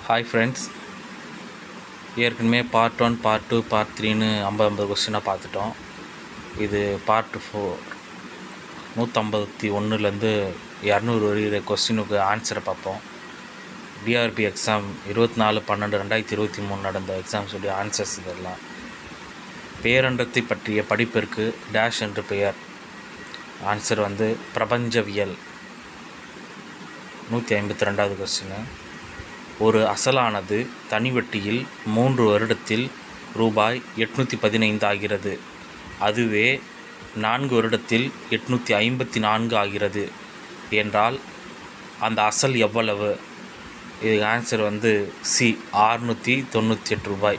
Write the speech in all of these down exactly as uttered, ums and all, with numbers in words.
Hi friends, ஏற்கனவே part one part two part த்ரீன்னு ஐம்பது ஐம்பது கொஸ்டினாக பார்த்துட்டோம். இது பார்ட் ஃபோர் நூற்றம்பத்தி ஒன்றுலேருந்து இரநூறு வரைகிற கொஸ்டினுக்கு ஆன்சரை பார்ப்போம். டிஆர்பி எக்ஸாம் இருபத்தி நாலு பன்னெண்டு ரெண்டாயிரத்தி இருபத்தி மூணு நடந்த எக்ஸாம்ஸுடைய ஆன்சர்ஸ் இதெல்லாம். பேரண்டத்தை பற்றிய படிப்பிற்கு டேஷ் என்று பெயர். ஆன்சர் வந்து பிரபஞ்சவியல். நூற்றி ஐம்பத்தி ரெண்டாவது கொஸ்டின். ஒரு அசலானது தனிவட்டியில் மூன்று வருடத்தில் ரூபாய் எட்நூற்றி பதினைந்து ஆகிறது. அதுவே நான்கு வருடத்தில் எட்நூற்றி ஐம்பத்தி நான்கு ஆகிறது என்றால் அந்த அசல் எவ்வளவு? இது ஆன்சர் வந்து சி, ஆறுநூற்றி தொண்ணூற்றி எட்டு ரூபாய்.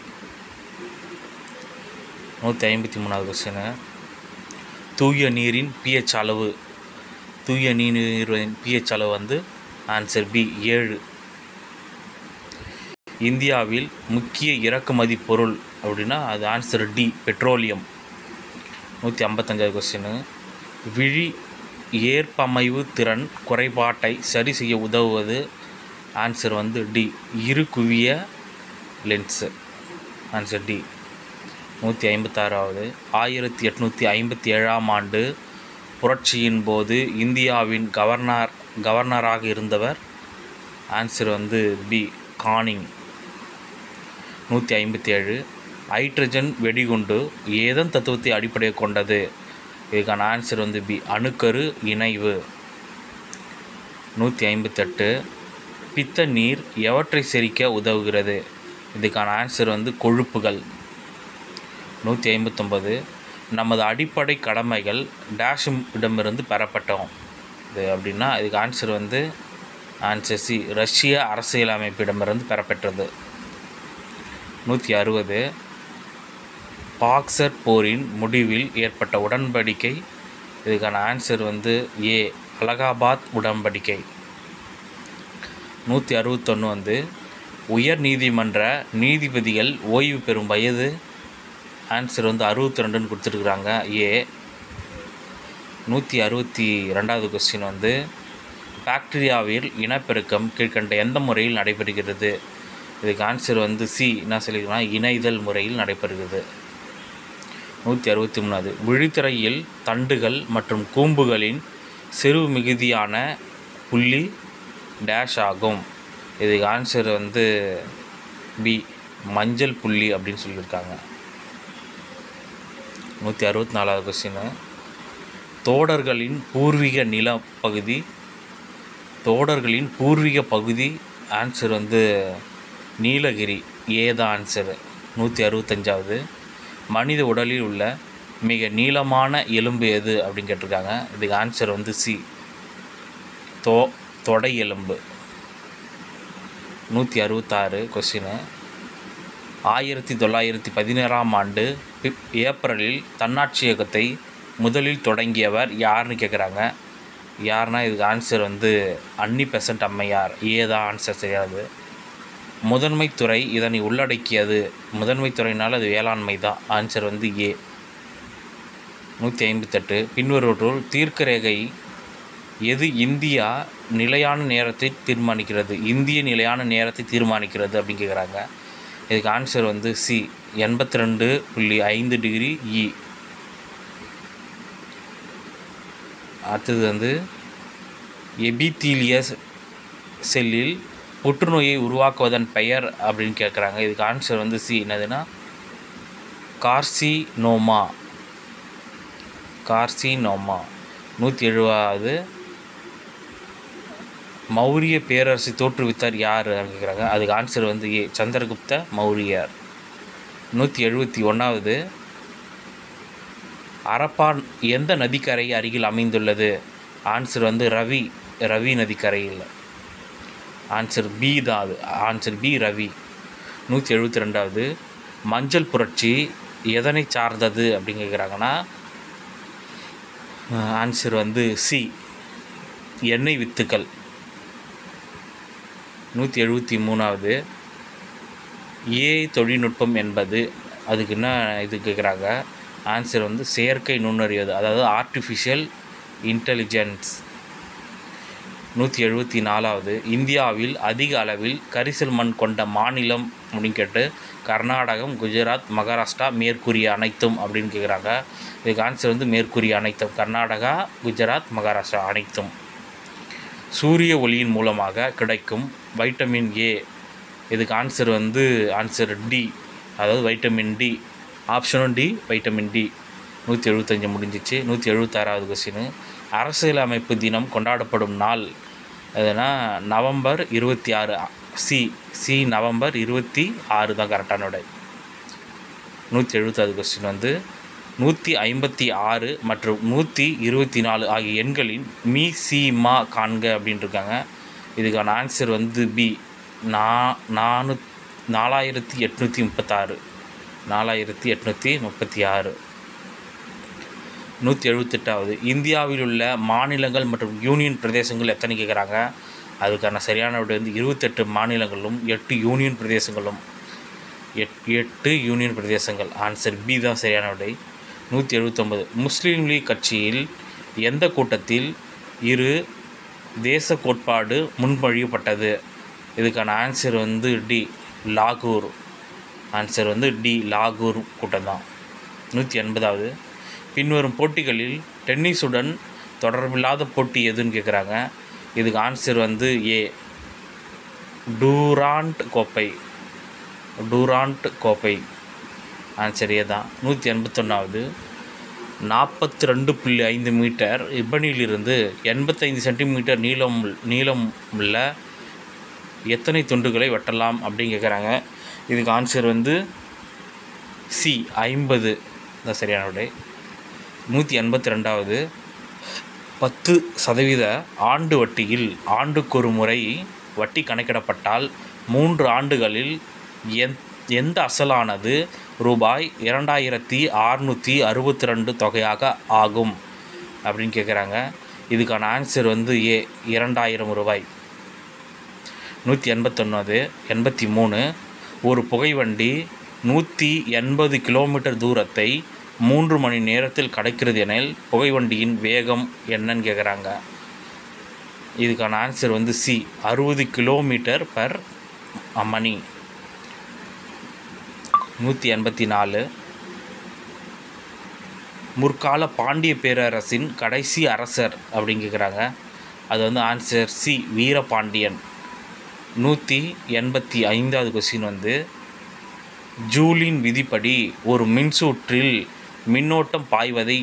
நூற்றி ஐம்பத்தி மூணாவது கொஸ்டின். தூய நீரின் பிஹெச் அளவு. தூய நீரின் பிஹெச் அளவு வந்து ஆன்சர் பி, ஏழு. இந்தியாவில் முக்கிய இறக்குமதி பொருள் அப்படின்னா அது ஆன்சர் டி, பெட்ரோலியம். நூற்றி ஐம்பத்தஞ்சாவது கொஸ்டின். விழி ஏற்பமைவு திறன் குறைபாட்டை சரி செய்ய உதவுவது. ஆன்சர் வந்து டி, இரு குவிய லென்ஸு. Answer D. நூற்றி ஐம்பத்தாறாவது. ஆயிரத்தி எட்நூற்றி ஐம்பத்தி ஏழாம் ஆண்டு புரட்சியின் போது இந்தியாவின் கவர்னர் கவர்னராக இருந்தவர். ஆன்சர் வந்து பி, கானிங். நூற்றி ஐம்பத்தி ஏழு. ஹைட்ரஜன் வெடிகுண்டு ஏதன் தத்துவத்தை அடிப்படையாக கொண்டது? இதுக்கான ஆன்சர் வந்து பி, அணுக்கரு இணைவு. நூற்றி ஐம்பத்தெட்டு. பித்த நீர் எவற்றை செரிக்க உதவுகிறது? இதுக்கான ஆன்சர் வந்து கொழுப்புகள். நூற்றி ஐம்பத்தொம்பது. நமது அடிப்படை கடமைகள் டேஷும் இடமிருந்து பெறப்பட்டோம் இது அப்படின்னா இதுக்கு ஆன்சர் வந்து ஆன்சர் சி, ரஷ்ய அரசியலமைப்பிடமிருந்து பெறப்பெற்றது. நூற்றி அறுபது. பாக்சர் போரின் முடிவில் ஏற்பட்ட உடன்படிக்கை. இதுக்கான ஆன்சர் வந்து ஏ, அலகாபாத் உடன்படிக்கை. நூற்றி அறுபத்தொன்று வந்து உயர் நீதிமன்ற நீதிபதிகள் ஓய்வு பெறும் வயது. ஆன்சர் வந்து அறுபத்தி ரெண்டுன்னு கொடுத்துருக்குறாங்க, ஏ. நூற்றி அறுபத்தி ரெண்டாவது கொஸ்டின் வந்து பாக்டீரியாவில் இனப்பெருக்கம் கீழ்கண்ட எந்த முறையில் நடைபெறுகிறது? இதுக்கு ஆன்சர் வந்து சி, என்ன சொல்லியிருக்கோன்னா இணைதல் முறையில் நடைபெறுகிறது. நூற்றி அறுபத்தி மூணாவது. விழித்திரையில் தண்டுகள் மற்றும் கூம்புகளின் சிறு மிகுதியான புள்ளி டேஷ் ஆகும். இதுக்கு ஆன்சர் வந்து பி, மஞ்சள் புள்ளி அப்படின்னு சொல்லியிருக்காங்க. நூற்றி அறுபத்தி நாலாவது கொஸ்டின். தோடர்களின் பூர்வீக நிலப்பகுதி. தோடர்களின் பூர்வீக பகுதி. ஆன்சர் வந்து நீலகிரி, ஏதா ஆன்சர். நூற்றி அறுபத்தஞ்சாவது. மனித உடலில் உள்ள மிக நீளமான எலும்பு எது அப்படின்னு கேட்டிருக்காங்க. இதுக்கு ஆன்சர் வந்து சி, தோ தொடை எலும்பு. நூற்றி அறுபத்தாறு கொஸ்டின். ஆயிரத்தி தொள்ளாயிரத்தி பதினேழாம் ஆண்டு ஏப்ரலில் தன்னாட்சி இயக்கத்தை முதலில் தொடங்கியவர் யாருன்னு கேட்குறாங்க. யாருன்னா இதுக்கு ஆன்சர் வந்து அன்னி பெசன்ட் அம்மையார், ஏதான் ஆன்சர் செய்யாது. முதன்மை துறை இதனை உள்ளடக்கியது. முதன்மை துறையினால் அது வேளாண்மை தான். ஆன்சர் வந்து ஏ. நூற்றி ஐம்பத்தெட்டு. பின்வருவற்றுள் தீர்க்க ரேகை எது இந்தியா நிலையான நேரத்தை தீர்மானிக்கிறது? இந்திய நிலையான நேரத்தை தீர்மானிக்கிறது அப்படின்னு கேட்குறாங்க. இதுக்கு ஆன்சர் வந்து சி, எண்பத்தி ரெண்டு புள்ளி ஐந்து டிகிரி இ. அடுத்தது வந்து எபித்தீலியஸ் செல்லில் புற்றுநோயை உருவாக்குவதன் பெயர் அப்படின்னு கேட்குறாங்க. இதுக்கு ஆன்சர் வந்து சி, என்னதுன்னா கார்சினோமா. கார்சினோமா. நூற்றி எழுபதாவது. மௌரிய பேரரசை தோற்றுவித்தார் யார் கேட்குறாங்க. அதுக்கு ஆன்சர் வந்து ஏ, சந்திரகுப்த மௌரியர். நூற்றி எழுபத்தி ஒன்றாவது. அரப்பா எந்த நதிக்கரை அருகில் அமைந்துள்ளது? ஆன்சர் வந்து ரவி, ரவி நதிக்கரையில். ஆன்சர் பி தான் அது. Answer B, Ravi. நூற்றி எழுபத்தி ரெண்டாவது. மஞ்சள் புரட்சி எதனை சார்ந்தது அப்படின்னு கேட்குறாங்கன்னா ஆன்சர் வந்து சி, எண்ணெய் வித்துக்கள். நூற்றி எழுபத்தி மூணாவது. ஏஐ தொழில்நுட்பம் என்பது அதுக்கு என்ன இது கேட்குறாங்க. ஆன்சர் வந்து செயற்கை நுண்ணறிவு, அதாவது ஆர்டிஃபிஷியல் இன்டெலிஜென்ஸ். நூற்றி எழுபத்தி நாலாவது இந்தியாவில் அதிக அளவில் கரிசல் மண் கொண்ட மாநிலம் அப்படின்னு கேட்டு கர்நாடகம், குஜராத், மகாராஷ்டிரா, மேற்கூறிய அனைத்தும் அப்படின்னு கேட்குறாங்க. இதுக்கு ஆன்சர் வந்து மேற்கூறிய அனைத்தும், கர்நாடகா, குஜராத், மகாராஷ்டிரா அனைத்தும். சூரிய ஒளியின் மூலமாக கிடைக்கும் வைட்டமின் ஏ, இதுக்கு ஆன்சர் வந்து ஆன்சர் டி, அதாவது வைட்டமின் டி. ஆப்ஷனும் டி, வைட்டமின் டி. நூற்றி எழுபத்தஞ்சு முடிஞ்சிச்சு. நூற்றி எழுபத்தாறாவது கொஸ்டின், அரசியலமைப்பு தினம் கொண்டாடப்படும் நாள் எதுனா நவம்பர் இருபத்தி ஆறு. சி சி நவம்பர் இருபத்தி ஆறு தான் கரெக்டான விடை. நூற்றி எழுபத்தாறு கொஸ்டின் வந்து நூற்றி ஐம்பத்தி ஆறு மற்றும் நூற்றி இருபத்தி நாலு ஆகிய எண்களின் மீ சி மா காண்க அப்படின்னு இருக்காங்க. இதுக்கான ஆன்சர் வந்து பி, நா நானூ நாலாயிரத்தி எட்நூற்றி முப்பத்தாறு நாலாயிரத்தி எட்நூற்றி முப்பத்தி ஆறு. நூற்றி எழுபத்தெட்டாவது இந்தியாவில் உள்ள மாநிலங்கள் மற்றும் யூனியன் பிரதேசங்கள் எத்தனை கேட்குறாங்க. அதுக்கான சரியான விடை வந்து இருபத்தெட்டு மாநிலங்களும் எட்டு யூனியன் பிரதேசங்களும். எட் எட்டு யூனியன் பிரதேசங்கள். ஆன்சர் பி தான் சரியான விடை. நூற்றி எழுபத்தொம்பது முஸ்லீம் லீக் கட்சியில் எந்த கூட்டத்தில் இரு தேச கோட்பாடு முன்மொழியப்பட்டது. இதுக்கான ஆன்சர் வந்து டி, லாகூர். ஆன்சர் வந்து டி, லாகூர் கூட்டம் தான். நூற்றி எண்பதாவது பின்வரும் போட்டிகளில் டென்னிஸுடன் தொடர்பில்லாத போட்டி எதுன்னு கேட்குறாங்க. இதுக்கு ஆன்சர் வந்து ஏ, டூராண்ட் கோப்பை. டூராண்ட் கோப்பை ஆன்சர் ஏ தான். நூற்றி எண்பத்தொன்னாவது நாற்பத்தி ரெண்டு புள்ளி ஐந்து மீட்டர் இபனிலிருந்து எண்பத்தைந்து சென்டிமீட்டர் நீளம் நீளம் உள்ள எத்தனை துண்டுகளை வெட்டலாம் அப்படின்னு கேட்குறாங்க. இதுக்கு ஆன்சர் வந்து சி, ஐம்பது தான் சரியான விடை. நூற்றி எண்பத்தி ரெண்டாவது பத்து சதவீத ஆண்டு வட்டியில் ஆண்டுக்கொரு முறை வட்டி கணக்கிடப்பட்டால் மூன்று ஆண்டுகளில் எந் எந்த அசலானது ரூபாய் இரண்டாயிரத்தி அறுநூற்றி அறுபத்தி ரெண்டு தொகையாக ஆகும் அப்படின்னு கேட்குறாங்க. இதுக்கான ஆன்சர் வந்து ஏ, இரண்டாயிரம் ரூபாய். நூற்றி எண்பத்தொன்னது எண்பத்தி மூணு ஒரு புகைவண்டி நூற்றி எண்பது கிலோமீட்டர் தூரத்தை மூன்று மணி நேரத்தில் கடக்கிறது எனில் புகைவண்டியின் வேகம் என்னன்னு கேட்குறாங்க. இதுக்கான ஆன்சர் வந்து சி, அறுபது கிலோமீட்டர் பர் மணி. நூற்றி எண்பத்தி நாலு முற்கால பாண்டிய பேரரசின் கடைசி அரசர் அப்படின்னு கேட்குறாங்க. அது வந்து ஆன்சர் சி, வீரபாண்டியன். நூற்றி எண்பத்தி ஐந்தாவது கொஸ்டின் வந்து ஜூலின் விதிப்படி ஒரு மின்சுற்றில் மின்னோட்டம் பாய்வதை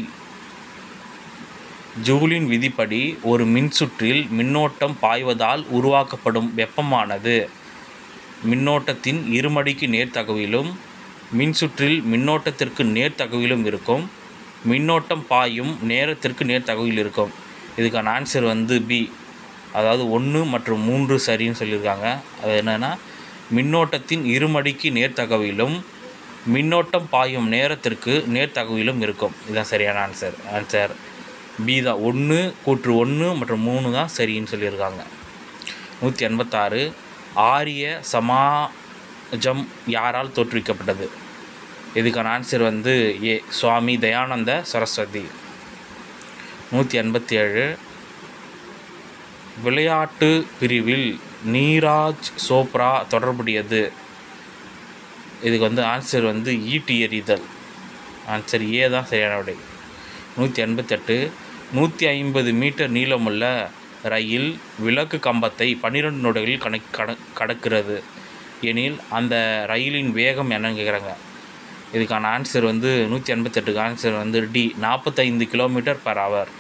ஜூலின் விதிப்படி ஒரு மின்சுற்றில் மின்னோட்டம் பாய்வதால் உருவாக்கப்படும் வெப்பமானது மின்னோட்டத்தின் இருமடிக்கு நேர்த்தகவிலும் மின்சுற்றில் மின்னோட்டத்திற்கு நேர்த்தகவிலும் இருக்கும். மின்னோட்டம் பாயும் நேரத்திற்கு நேர்த்தகவில் இருக்கும். இதுக்கான ஆன்சர் வந்து பி, அதாவது ஒன்று மற்றும் மூன்று சரின்னு சொல்லியிருக்காங்க. அது என்னென்னா மின்னோட்டத்தின் இருமடிக்கு நேர்த்தகவிலும் மின்னோட்டம் பாயும் நேரத்திற்கு நேர்த்தகவிலும் இருக்கும். இதுதான் சரியான ஆன்சர். ஆன்சர் பி தான், ஒன்று கூற்று ஒன்று மற்றும் மூணு தான் சரின்னு சொல்லியிருக்காங்க. நூற்றி எண்பத்தாறு ஆரிய சமாஜம் யாரால் தோற்றுவிக்கப்பட்டது. இதுக்கான ஆன்சர் வந்து ஏ, சுவாமி தயானந்த சரஸ்வதி. நூற்றி எண்பத்தி ஏழு விளையாட்டு பிரிவில் நீராஜ் சோப்ரா தொடர்புடையது. இதுக்கு வந்து ஆன்சர் வந்து ஈட்டி எறிதல். ஆன்சர் ஏ தான் சரியான விடை. நூற்றி எண்பத்தெட்டு நூற்றி ஐம்பது மீட்டர் நீளமுள்ள ரயில் விளக்கு கம்பத்தை பன்னிரெண்டு நொடிகளில் கணக் கட கடக்கிறது எனில் அந்த ரயிலின் வேகம் என்னன்னு கேட்குறாங்க. இதுக்கான ஆன்சர் வந்து நூற்றி எண்பத்தெட்டுக்கு ஆன்சர் வந்து டி, நாற்பத்தைந்து கிலோமீட்டர் பர் ஹவர்.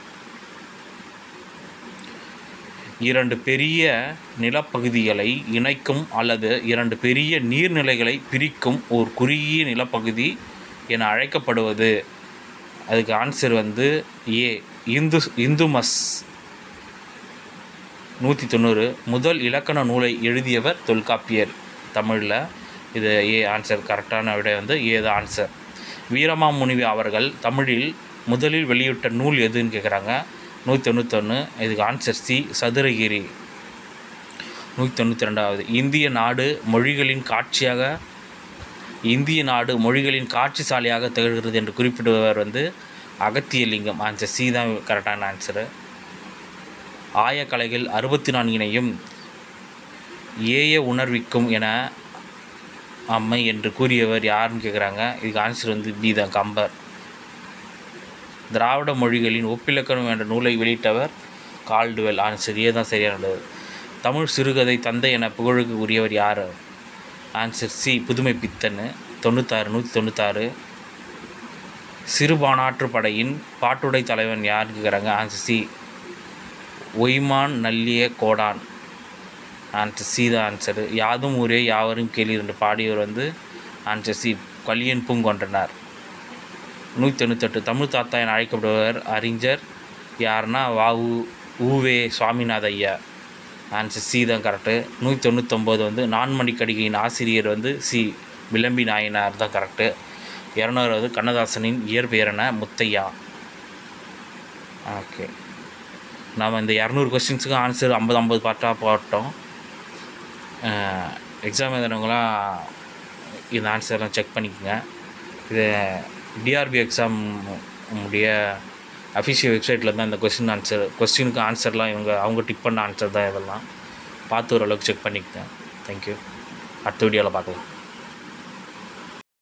இரண்டு பெரிய நிலப்பகுதிகளை இணைக்கும் அல்லது இரண்டு பெரிய நீர்நிலைகளை பிரிக்கும் ஒரு குறுகிய நிலப்பகுதி என அழைக்கப்படுவது. அதுக்கு ஆன்சர் வந்து ஏ, இந்து இந்துமஸ். நூற்றி தொண்ணூறு முதல் இலக்கண நூலை எழுதியவர் தொல்காப்பியர் தமிழில். இது ஏ ஆன்சர். கரெக்டான விடை வந்து ஏ தான் ஆன்சர். வீரமாமுனிவி அவர்கள் தமிழில் முதலில் வெளியிட்ட நூல் எதுன்னு கேட்குறாங்க. நூற்றி தொண்ணூத்தொன்று இதுக்கு ஆன்சர் சி, சதுரகிரி. நூற்றி தொண்ணூற்றி ரெண்டாவது இந்திய நாடு மொழிகளின் காட்சியாக இந்திய நாடு மொழிகளின் காட்சி சாலையாக திகழ்கிறது என்று குறிப்பிடுபவர் வந்து அகத்தியலிங்கம். ஆன்சர் சி தான் கரெக்டான ஆன்சரு. ஆயக்கலைகள் அறுபத்தி நான்கினையும் ஏய உணர்விக்கும் என அம்மை என்று கூறியவர் யாருன்னு கேட்குறாங்க. இதுக்கு ஆன்சர் வந்து பி தான், கம்பர். திராவிட மொழிகளின் ஒப்பிலக்கணம் என்ற நூலை வெளியிட்டவர் கால்டுவெல். ஆன்சர் ஏ தான் சரியானது. தமிழ் சிறுகதை தந்தை என புகழுக்கு உரியவர் யார்? ஆன்சர் சி, புதுமை பித்தன். தொண்ணூத்தாறு நூற்றி தொண்ணூத்தாறு. சிறுபானாற்று படையின் பாட்டுடை தலைவன் யாருன்னு கேட்குறாங்க. Answer C, Oyman Nalliyakodan. Answer C தான் ஆன்சரு. யாதும் ஊரே யாவரும் கேள்வி என்று பாடியவர் வந்து ஆன்சர் சி, கலியன் பூங்கொன்றனார். நூற்றி தொண்ணூத்தெட்டு. தமிழ் தாத்தா என அழைக்கப்படுபவர் அறிஞர் யாருன்னா வாவு ஊவே சுவாமிநாத ஐயா. ஆன்சர் சி தான் கரெக்டு. நூற்றி தொண்ணூத்தொம்பது வந்து நான்மணிக்கடிகையின் ஆசிரியர் வந்து சி, விளம்பி நாயனார் தான் கரெக்டு. இரநூறுவது கண்ணதாசனின் இயற்பெயரான முத்தையா. ஓகே, நாம் இந்த இரநூறு கொஸ்டின்ஸுக்கு ஆன்சர் ஐம்பது ஐம்பது பார்ட்டாக போட்டோம். எக்ஸாம் எழுதுனவங்களாம் இந்த ஆன்சர்லாம் செக் பண்ணிக்கோங்க. இது டிஆர்பி எக்ஸாம் உடைய அஃபிஷியல் வெப்சைட்டில் தான் இந்த கொஸ்டின் ஆன்சர் கொஸ்டினுக்கு ஆன்சர்லாம் இவங்க அவங்க டிப் பண்ண ஆன்சர் தான். இதெல்லாம் பார்த்து ஓரளவுக்கு செக் பண்ணிக்கோங்க. தேங்க்யூ. அடுத்த வீடியோவில் பார்க்கலாம்.